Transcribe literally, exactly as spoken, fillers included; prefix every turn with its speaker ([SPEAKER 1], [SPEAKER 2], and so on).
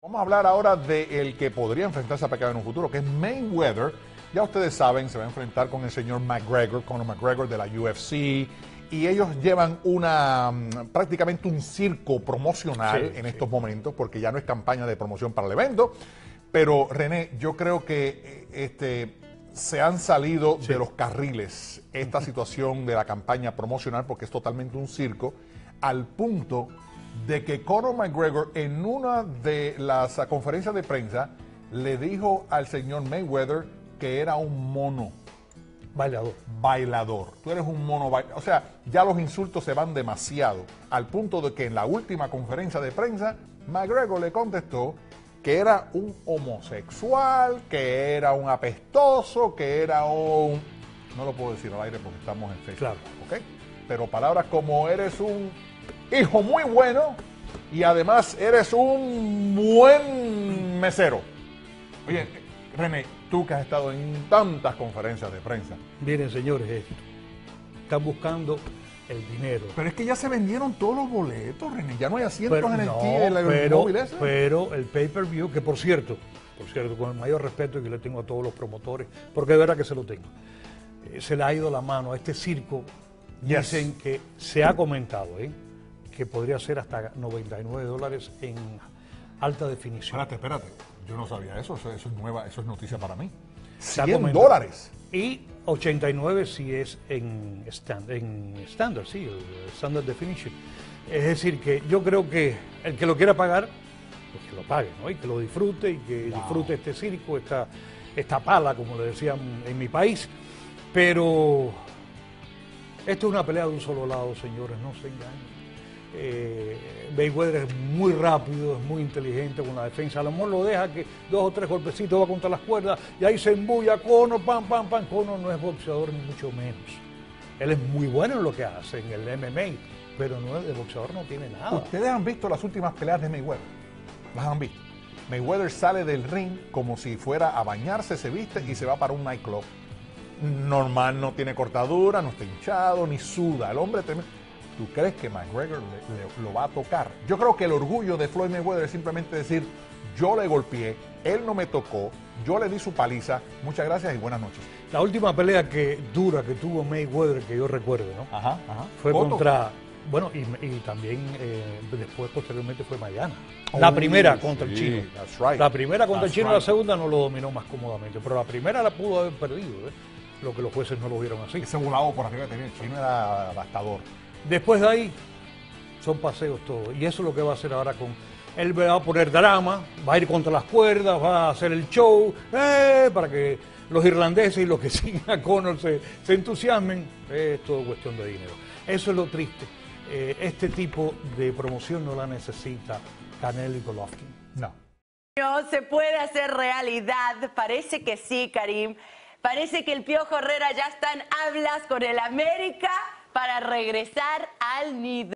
[SPEAKER 1] Vamos a hablar ahora del que podría enfrentarse a pecado en un futuro, que es Mayweather. Ya ustedes saben, se va a enfrentar con el señor McGregor, Conor McGregor de la U F C, y ellos llevan una prácticamente un circo promocional sí, en sí. estos momentos, porque ya no es campaña de promoción para el evento. Pero René, yo creo que este, se han salido sí. de los carriles esta situación de la campaña promocional, porque es totalmente un circo, al punto de que Conor McGregor en una de las conferencias de prensa le dijo al señor Mayweather que era un mono.
[SPEAKER 2] Bailador.
[SPEAKER 1] Bailador. Tú eres un mono bailador. O sea, ya los insultos se van demasiado, al punto de que en la última conferencia de prensa, McGregor le contestó que era un homosexual, que era un apestoso, que era un... No lo puedo decir al aire porque estamos en Facebook.
[SPEAKER 2] Claro.
[SPEAKER 1] ¿Ok? Pero palabras como eres un hijo muy bueno y además eres un buen mesero. Oye, René, tú que has estado en tantas conferencias de prensa.
[SPEAKER 2] Miren, señores, esto. Están buscando el dinero.
[SPEAKER 1] Pero es que ya se vendieron todos los boletos, René. Ya no hay asientos
[SPEAKER 2] pero,
[SPEAKER 1] en el
[SPEAKER 2] no,
[SPEAKER 1] pero,
[SPEAKER 2] ese. Pero el pay-per-view, que por cierto, por cierto, con el mayor respeto que le tengo a todos los promotores, porque de verdad que se lo tengo, eh, se le ha ido la mano a este circo. Yes. Dicen que se ha comentado, ¿eh? que podría ser hasta noventa y nueve dólares en alta definición.
[SPEAKER 1] Espérate, espérate. Yo no sabía eso. Eso, eso es nueva, eso es noticia para mí.
[SPEAKER 2] cien dólares. Y ochenta y nueve si es en stand, en estándar, sí, el standard definition. Es decir, que yo creo que el que lo quiera pagar, pues que lo pague, ¿no? Y que lo disfrute y que wow. disfrute este circo, esta, esta pala, como le decían en mi país. Pero esto es una pelea de un solo lado, señores, no se engañen. Eh, Mayweather es muy rápido, es muy inteligente con la defensa. A lo mejor lo deja que dos o tres golpecitos va contra las cuerdas y ahí se embulla Conor, pam, pam, pam. Conor no es boxeador ni mucho menos. Él es muy bueno en lo que hace, en el M M A, pero no es de boxeador, no tiene nada.
[SPEAKER 1] Ustedes han visto las últimas peleas de Mayweather. Las han visto. Mayweather sale del ring como si fuera a bañarse, se viste y se va para un nightclub. Normal, no tiene cortadura, no está hinchado, ni suda. El hombre te... ¿Tú crees que McGregor le, le, lo va a tocar? Yo creo que el orgullo de Floyd Mayweather es simplemente decir, yo le golpeé, él no me tocó, yo le di su paliza, muchas gracias y buenas noches.
[SPEAKER 2] La última pelea que dura que tuvo Mayweather, que yo recuerdo, ¿no?
[SPEAKER 1] Ajá, ajá.
[SPEAKER 2] Fue
[SPEAKER 1] Foto.
[SPEAKER 2] contra, bueno, y, y también eh, después, posteriormente fue Mayana. Oh, la primera contra sí, el chino.
[SPEAKER 1] That's right.
[SPEAKER 2] La primera contra
[SPEAKER 1] That's
[SPEAKER 2] el chino,
[SPEAKER 1] right.
[SPEAKER 2] La segunda no lo dominó más cómodamente, pero la primera la pudo haber perdido, ¿eh? Lo que los jueces no lo vieron así.
[SPEAKER 1] Ese volado por arriba que tenía el chino era bastador.
[SPEAKER 2] Después de ahí, son paseos todos. Y eso es lo que va a hacer ahora con... Él va a poner drama, va a ir contra las cuerdas, va a hacer el show, eh, para que los irlandeses y los que siguen a Conor se, se entusiasmen. Es todo cuestión de dinero. Eso es lo triste. Eh, este tipo de promoción no la necesita Canelo y Golovkin.
[SPEAKER 1] No.
[SPEAKER 3] No se puede hacer realidad. Parece que sí, Karim. Parece que el Piojo Herrera ya está en hablas con el América para regresar al nido.